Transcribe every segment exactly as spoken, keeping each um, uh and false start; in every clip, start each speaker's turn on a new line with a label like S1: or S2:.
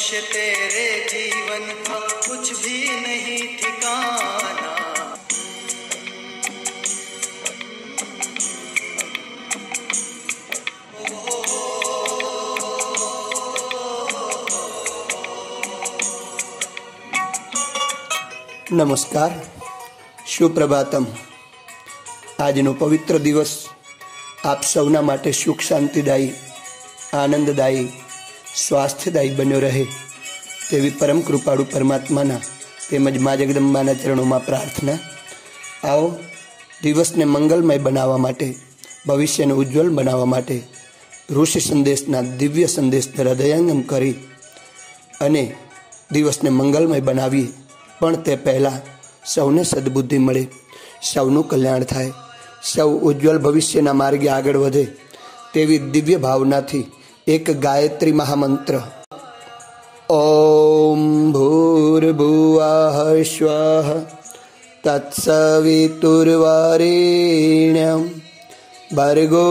S1: मनुष्य तेरे जीवन का कुछ भी नहीं ठिकाना।
S2: नमस्कार, सुप्रभातम। આજનો પવિત્ર દિવસ આપ સૌના માટે સુખ શાંતિદાયી, આનંદદાયી, સ્વાસ્થ્યદાયી બન્યો રહે તેવી પરમ કૃપાળુ પરમાત્માના તેમજ મા જગદંબાના ચરણોમાં પ્રાર્થના। આવો દિવસને મંગલમય બનાવવા માટે, ભવિષ્યને ઉજ્જવલ બનાવવા માટે ઋષિ સંદેશના દિવ્ય સંદેશને હૃદયંગમ કરી અને દિવસને મંગલમય બનાવીએ। પણ તે પહેલાં સૌને સદબુદ્ધિ મળે, સૌનું કલ્યાણ થાય, સૌ ઉજ્જવલ ભવિષ્યના માર્ગે આગળ વધે તેવી દિવ્ય ભાવનાથી એક ગાયત્રી મહામંત્ર ઓમ ભૂર્ભુવઃ સ્વઃ તત્સવિતુર્વરેણ્યં ભર્ગો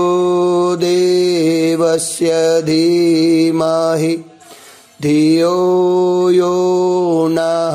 S2: દેવસ્ય ધીમહિ ધિયો યો નઃ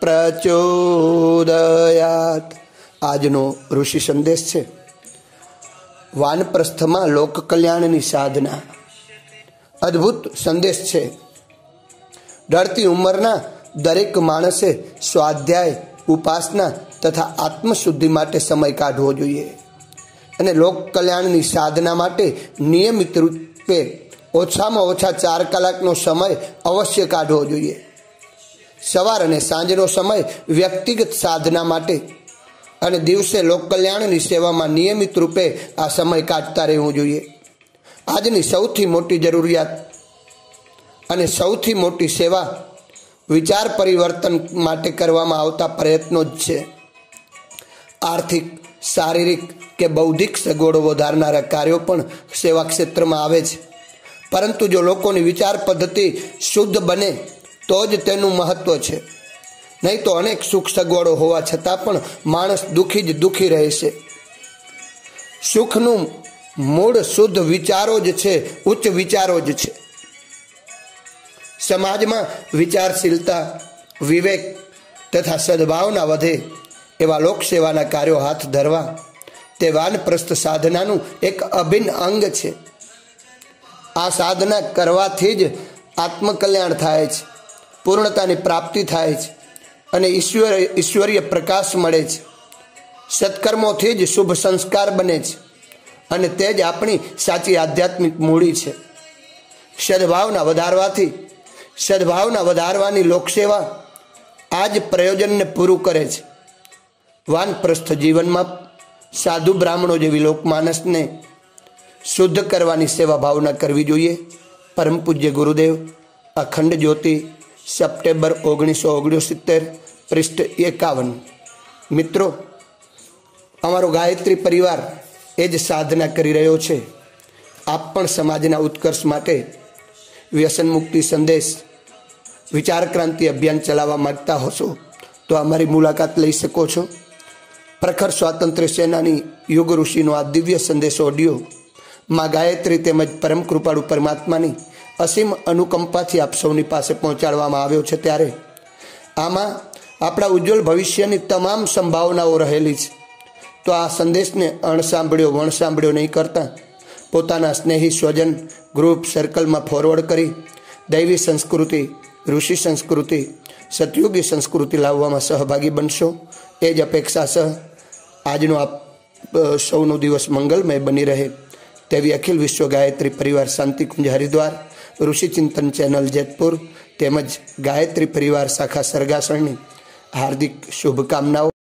S2: પ્રચોદયાત। આજનો ઋષિ સંદેશ છે વાનપ્રસ્થમાં લોક કલ્યાણની સાધના। અદ્ભુત સંદેશ છે। ઢળતી ઉંમરના દરેક માણસે સ્વાધ્યાય, ઉપાસના તથા આત્મશુદ્ધિ માટે સમય કાઢવો જોઈએ અને લોક કલ્યાણની સાધના માટે નિયમિત રૂપે ઓછામાં ઓછા ચાર કલાકનો સમય અવશ્ય કાઢવો જોઈએ। સવાર અને સાંજનો સમય વ્યક્તિગત સાધના માટે અને દિવસે લોક કલ્યાણની સેવામાં નિયમિત રૂપે આ સમય કાઢતા રહેવું જોઈએ। આજની સૌથી મોટી જરૂરિયાત અને સૌથી મોટી સેવા વિચાર પરિવર્તન માટે કરવામાં આવતા પ્રયત્નો જ છે। આર્થિક, શારીરિક કે બૌદ્ધિક સગવડો વધારનારા કાર્યો પણ સેવા ક્ષેત્રમાં આવે છે, પરંતુ જો લોકોની વિચાર પદ્ધતિ શુદ્ધ બને તો જ તેનું મહત્વ છે। નહીં તો અનેક સુખ સગવડો હોવા છતાં પણ માણસ દુઃખી જ દુઃખી રહેશે। સુખનું મૂળ શુદ્ધ વિચારો જ છે, ઉચ્ચ વિચારો જ છે। સમાજમાં વિચારશીલતા, વિવેક તથા સદભાવના વધે એવા લોકસેવાના કાર્યો હાથ ધરવા તે વાનપ્રસ્થ સાધનાનું એક અભિન્ન અંગ છે। આ સાધના કરવાથી જ આત્મકલ્યાણ થાય છે, પૂર્ણતાની પ્રાપ્તિ થાય છે અને ઈશ્વર ઈશ્વરીય પ્રકાશ મળે છે। સત્કર્મોથી જ શુભ સંસ્કાર બને છે અને તે જ આપણી સાચી આધ્યાત્મિક મૂડી છે। સદભાવના વધારવાથી સદભાવના વધારવાની લોકસેવા આ જ પ્રયોજનને પૂરું કરે છે। વાનપ્રસ્થ જીવનમાં સાધુ બ્રાહ્મણો જેવી લોકમાનસને શુદ્ધ કરવાની સેવા ભાવના કરવી જોઈએ। પરમ પૂજ્ય ગુરુદેવ, અખંડ જ્યોતિ, સપ્ટેમ્બર ઓગણીસો ઓગણસિત્તેર, પૃષ્ઠ એકાવન। મિત્રો, અમારો ગાયત્રી પરિવાર એ જ સાધના કરી રહ્યો છે। આપ પણ સમાજના ઉત્કર્ષ માટે વ્યસન મુક્તિ સંદેશ, વિચાર ક્રાંતિ અભિયાન ચલાવવા માંગતા હશો તો અમારી મુલાકાત લઈ શકો છો। પ્રખર સ્વાતંત્ર્ય સેનાની યુગ ઋષિનો આ દિવ્ય સંદેશ ઓડિયો માં ગાયત્રી તેમજ પરમ કૃપાળુ પરમાત્માની અસીમ અનુકંપાથી આપ સૌની પાસે પહોંચાડવામાં આવ્યો છે। ત્યારે આમાં આપણા ઉજ્જવળ ભવિષ્યની તમામ સંભાવનાઓ રહેલી છે। તો આ સંદેશને અણસાંભળ્યો વણસાંભળ્યો નહીં કરતા પોતાના સ્નેહી સ્વજન ગ્રુપ સર્કલમાં ફોરવર્ડ કરી દૈવી સંસ્કૃતિ, ઋષિ સંસ્કૃતિ, સતયુગી સંસ્કૃતિ લાવવામાં સહભાગી બનશો એ જ અપેક્ષા સહ આજનો આપ સૌનો દિવસ મંગલમય બની રહે તેવી અખિલ વિશ્વ ગાયત્રી પરિવાર શાંતિકુંજ હરિદ્વાર, ઋષિ ચિંતન ચેનલ જેતપુર તેમજ ગાયત્રી પરિવાર શાખા સરગાસણની હાર્દિક શુભકામનાઓ।